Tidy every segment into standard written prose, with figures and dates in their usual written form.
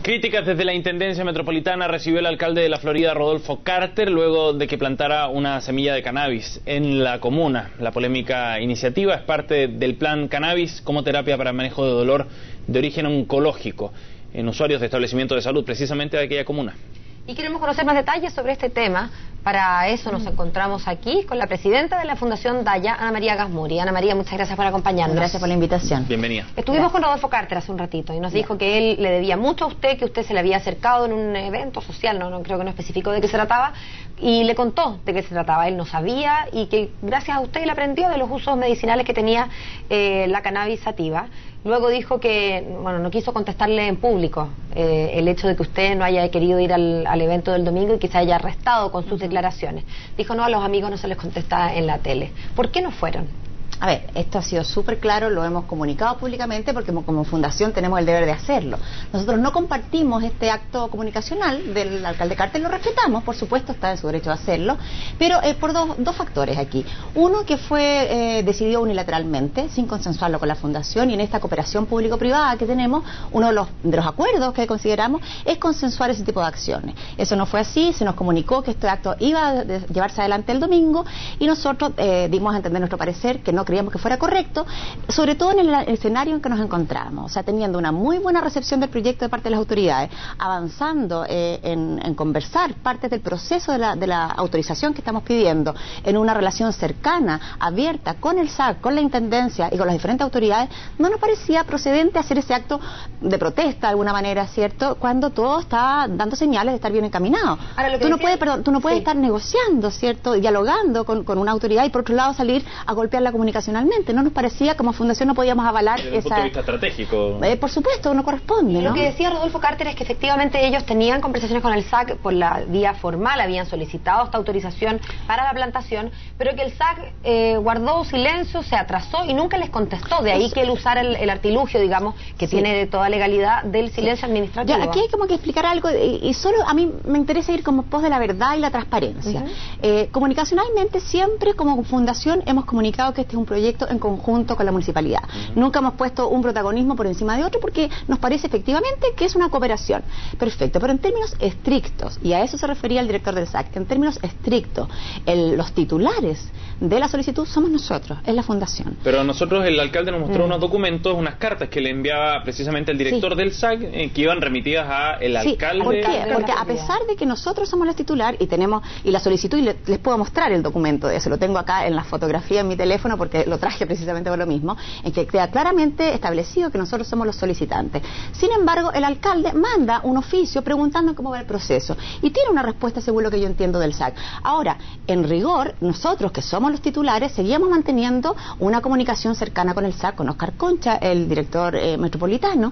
Críticas desde la Intendencia Metropolitana recibió el alcalde de La Florida, Rodolfo Carter, luego de que plantara una semilla de cannabis en la comuna. La polémica iniciativa es parte del plan Cannabis como terapia para manejo de dolor de origen oncológico en usuarios de establecimientos de salud, precisamente de aquella comuna. Y queremos conocer más detalles sobre este tema. Para eso nos encontramos aquí con la presidenta de la Fundación Daya, Ana María Gasmuri. Ana María, muchas gracias por acompañarnos. Gracias por la invitación. Bienvenida. Estuvimos con Rodolfo Carter hace un ratito y nos dijo que él le debía mucho a usted, que usted se le había acercado en un evento social, no creo que no especificó de qué se trataba, y le contó de qué se trataba. Él no sabía y que gracias a usted él aprendió de los usos medicinales que tenía la cannabis sativa. Luego dijo que, bueno, no quiso contestarle en público el hecho de que usted no haya querido ir al evento del domingo y que se haya arrestado con sus declaraciones. Dijo, no, a los amigos no se les contesta en la tele. ¿Por qué no fueron? A ver, esto ha sido súper claro, lo hemos comunicado públicamente porque como fundación tenemos el deber de hacerlo. Nosotros no compartimos este acto comunicacional del alcalde Carter, lo respetamos, por supuesto, está en su derecho de hacerlo, pero por dos factores aquí. Uno, que fue decidido unilateralmente, sin consensuarlo con la fundación, y en esta cooperación público-privada que tenemos, uno de los acuerdos que consideramos es consensuar ese tipo de acciones. Eso no fue así, se nos comunicó que este acto iba a llevarse adelante el domingo y nosotros dimos a entender nuestro parecer que no creíamos que fuera correcto, sobre todo en el escenario en que nos encontramos, o sea, teniendo una muy buena recepción del proyecto de parte de las autoridades, avanzando en conversar partes del proceso de la autorización que estamos pidiendo, en una relación cercana, abierta con el SAC, con la Intendencia y con las diferentes autoridades, no nos parecía procedente hacer ese acto de protesta de alguna manera, ¿cierto?, cuando todo está dando señales de estar bien encaminado. Ahora, tú no puedes estar negociando, ¿cierto?, dialogando con una autoridad y por otro lado salir a golpear la comunicacionalmente. No nos parecía, como fundación no podíamos avalar desde un punto de vista estratégico. Por supuesto, no corresponde, ¿no? Lo que decía Rodolfo Carter es que efectivamente ellos tenían conversaciones con el SAC por la vía formal, habían solicitado esta autorización para la plantación, pero que el SAC guardó silencio, se atrasó y nunca les contestó. De ahí que él usara el artilugio, digamos, que tiene de toda legalidad del silencio administrativo. Ya, aquí hay como que explicar algo y solo a mí me interesa ir como pos de la verdad y la transparencia. Comunicacionalmente siempre como fundación hemos comunicado que este es un proyecto en conjunto con la municipalidad. Nunca hemos puesto un protagonismo por encima de otro porque nos parece efectivamente que es una cooperación. Perfecto, pero en términos estrictos, y a eso se refería el director del SAC, en términos estrictos, los titulares de la solicitud somos nosotros, es la fundación. Pero nosotros, el alcalde nos mostró unos documentos, unas cartas que le enviaba precisamente el director del SAC, que iban remitidas a el alcalde. ¿Por qué? Porque a pesar de que nosotros somos los titulares y la solicitud, y les puedo mostrar el documento de eso, lo tengo acá en la fotografía en mi teléfono porque lo traje precisamente por lo mismo, en que queda claramente establecido que nosotros somos los solicitantes. Sin embargo, el alcalde manda un oficio preguntando cómo va el proceso y tiene una respuesta según lo que yo entiendo del SAC. Ahora, en rigor, nosotros que somos los titulares seguíamos manteniendo una comunicación cercana con el SAC, con Oscar Concha, el director metropolitano,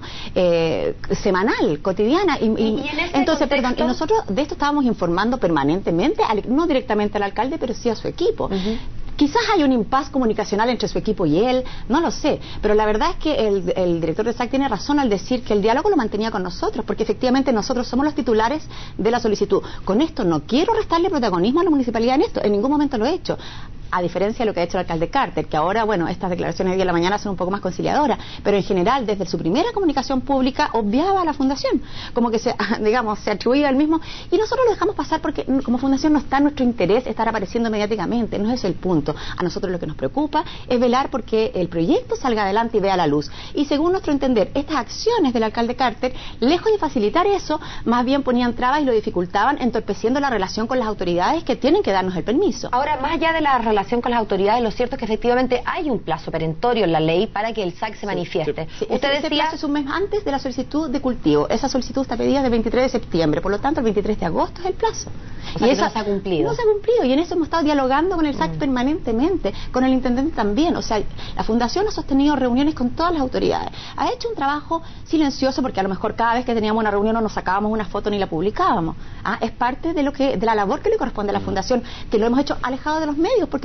semanal, cotidiana, y entonces, y nosotros de esto estábamos informando permanentemente, no directamente al alcalde, pero sí a su equipo. Quizás hay un impasse comunicacional entre su equipo y él, no lo sé, pero la verdad es que el director de SAC tiene razón al decir que el diálogo lo mantenía con nosotros, porque efectivamente nosotros somos los titulares de la solicitud. Con esto no quiero restarle protagonismo a la municipalidad en esto, en ningún momento lo he hecho, a diferencia de lo que ha hecho el alcalde Carter, que ahora, bueno, estas declaraciones de día a la mañana son un poco más conciliadoras, pero en general, desde su primera comunicación pública, obviaba a la fundación, como que se atribuía al mismo, y nosotros lo dejamos pasar porque como fundación no está en nuestro interés estar apareciendo mediáticamente, no es ese el punto. A nosotros lo que nos preocupa es velar porque el proyecto salga adelante y vea la luz. Y según nuestro entender, estas acciones del alcalde Carter, lejos de facilitar eso, más bien ponían trabas y lo dificultaban, entorpeciendo la relación con las autoridades que tienen que darnos el permiso. Ahora, más allá de la relación con las autoridades, lo cierto es que efectivamente hay un plazo perentorio en la ley para que el SAC se manifieste. Usted decía, ese plazo es un mes antes de la solicitud de cultivo. Esa solicitud está pedida el 23 de septiembre, por lo tanto el 23 de agosto es el plazo. O sea, y eso no se ha cumplido. No se ha cumplido, y en eso hemos estado dialogando con el SAC permanentemente, con el intendente también. O sea, la fundación ha sostenido reuniones con todas las autoridades. Ha hecho un trabajo silencioso porque a lo mejor cada vez que teníamos una reunión no nos sacábamos una foto ni la publicábamos. Es parte de la labor que le corresponde a la fundación, que lo hemos hecho alejado de los medios, porque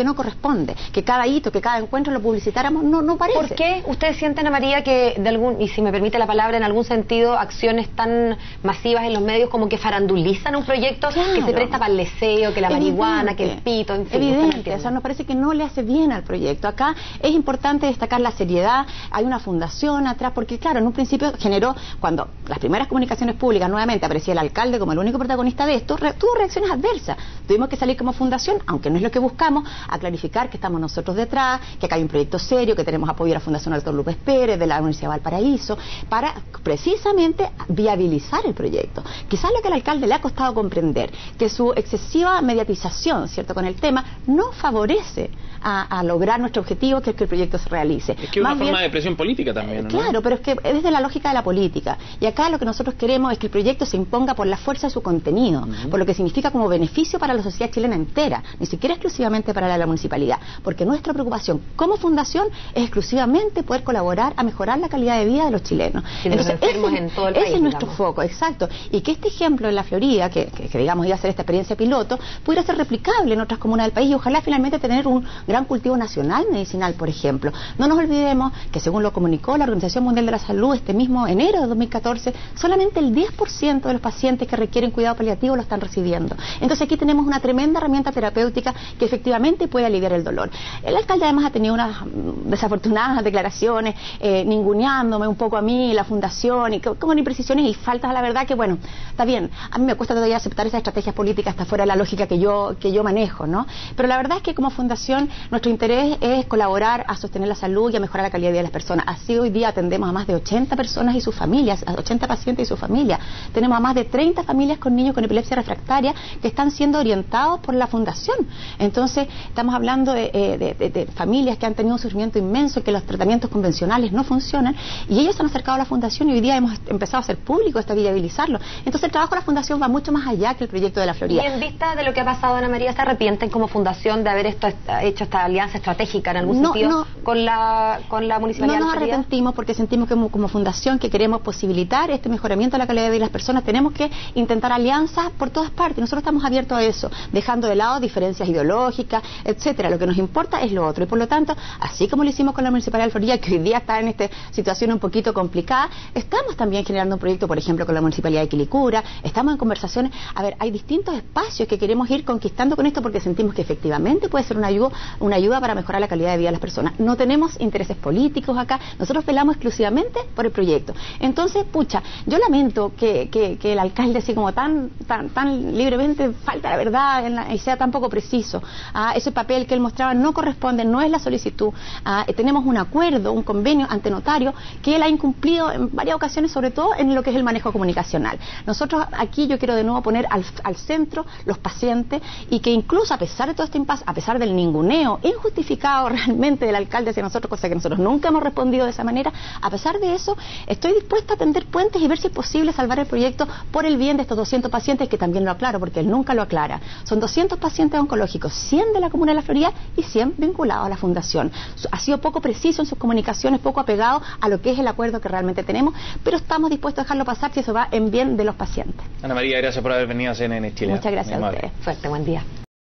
que no corresponde. Que cada hito, que cada encuentro lo publicitáramos, no parece. ¿Por qué ustedes sienten, Ana María, que y si me permite la palabra, en algún sentido, acciones tan masivas en los medios como que farandulizan un proyecto que se presta para el leseo, que la marihuana, que el pito, en fin? Evidente, o sea, nos parece que no le hace bien al proyecto. Acá es importante destacar la seriedad, hay una fundación atrás, porque claro, en un principio generó, cuando las primeras comunicaciones públicas nuevamente aparecía el alcalde como el único protagonista de esto, tuvo reacciones adversas. Tuvimos que salir como fundación, aunque no es lo que buscamos, a clarificar que estamos nosotros detrás, que acá hay un proyecto serio, que tenemos apoyo de la Fundación Arturo López Pérez, de la Universidad de Valparaíso, para precisamente viabilizar el proyecto. Quizás lo que al alcalde le ha costado comprender, que su excesiva mediatización, ¿cierto?, con el tema, no favorece a lograr nuestro objetivo, que es que el proyecto se realice. Es que es una forma de presión política también, ¿no? Claro, pero es que es de la lógica de la política. Y acá lo que nosotros queremos es que el proyecto se imponga por la fuerza de su contenido, por lo que significa como beneficio para la sociedad chilena entera, ni siquiera exclusivamente para la municipalidad, porque nuestra preocupación como fundación es exclusivamente poder colaborar a mejorar la calidad de vida de los chilenos. Entonces, ese es nuestro foco, exacto. Y que este ejemplo en la Florida, que digamos iba a ser esta experiencia piloto, pudiera ser replicable en otras comunas del país y ojalá finalmente tener un gran cultivo nacional medicinal, por ejemplo. No nos olvidemos que según lo comunicó la Organización Mundial de la Salud este mismo enero de 2014, solamente el 10% de los pacientes que requieren cuidado paliativo lo están recibiendo. Entonces aquí tenemos una tremenda herramienta terapéutica que efectivamente puede aliviar el dolor. El alcalde además ha tenido unas desafortunadas declaraciones, ninguneándome un poco a mí, la fundación, y con imprecisiones y faltas a la verdad que, bueno, está bien, a mí me cuesta todavía aceptar esas estrategias políticas hasta fuera de la lógica que yo manejo, ¿no? Pero la verdad es que como fundación nuestro interés es colaborar a sostener la salud y a mejorar la calidad de vida de las personas. Así hoy día atendemos a más de 80 personas y sus familias, a 80 pacientes y sus familias. Tenemos a más de 30 familias con niños con epilepsia refractaria que están siendo orientados por la fundación. Entonces, estamos hablando de familias que han tenido un sufrimiento inmenso, que los tratamientos convencionales no funcionan, y ellos se han acercado a la fundación y hoy día hemos empezado a hacer público esto, a viabilizarlo. Entonces, el trabajo de la fundación va mucho más allá que el proyecto de la Florida. Y en vista de lo que ha pasado, Ana María, ¿se arrepienten como fundación de haber hecho esta alianza estratégica en algún sentido con la municipalidad? No nos arrepentimos porque sentimos que como fundación que queremos posibilitar este mejoramiento de la calidad de vida de las personas, tenemos que intentar alianzas por todas partes. Nosotros estamos abiertos a eso, dejando de lado diferencias ideológicas, etcétera. Lo que nos importa es lo otro y por lo tanto, así como lo hicimos con la municipalidad de Florida, que hoy día está en esta situación un poquito complicada, estamos también generando un proyecto, por ejemplo, con la municipalidad de Quilicura, estamos en conversaciones. A ver, hay distintos espacios que queremos ir conquistando con esto porque sentimos que efectivamente puede ser una ayuda para mejorar la calidad de vida de las personas. No tenemos intereses políticos acá, nosotros velamos exclusivamente por el proyecto. Entonces, pucha, yo lamento que el alcalde así como tan libremente falta la verdad y sea tan poco preciso. Ese papel que él mostraba no corresponde, no es la solicitud. Tenemos un acuerdo, un convenio ante notario que él ha incumplido en varias ocasiones, sobre todo en lo que es el manejo comunicacional. Nosotros aquí yo quiero de nuevo poner al centro los pacientes y que incluso a pesar de todo este impasse, a pesar del ninguneo injustificado realmente del alcalde hacia nosotros, cosa que nosotros nunca hemos respondido de esa manera, a pesar de eso, estoy dispuesta a tender puentes y ver si es posible salvar el proyecto por el bien de estos 200 pacientes, que también lo aclaro, porque él nunca lo aclara. Son 200 pacientes oncológicos, 100 de la comuna de La Florida y 100 vinculados a la fundación. Ha sido poco preciso en sus comunicaciones, poco apegado a lo que es el acuerdo que realmente tenemos, pero estamos dispuestos a dejarlo pasar si eso va en bien de los pacientes. Ana María, gracias por haber venido a CNN Chile. Muchas gracias a ustedes. Fuerte, buen día.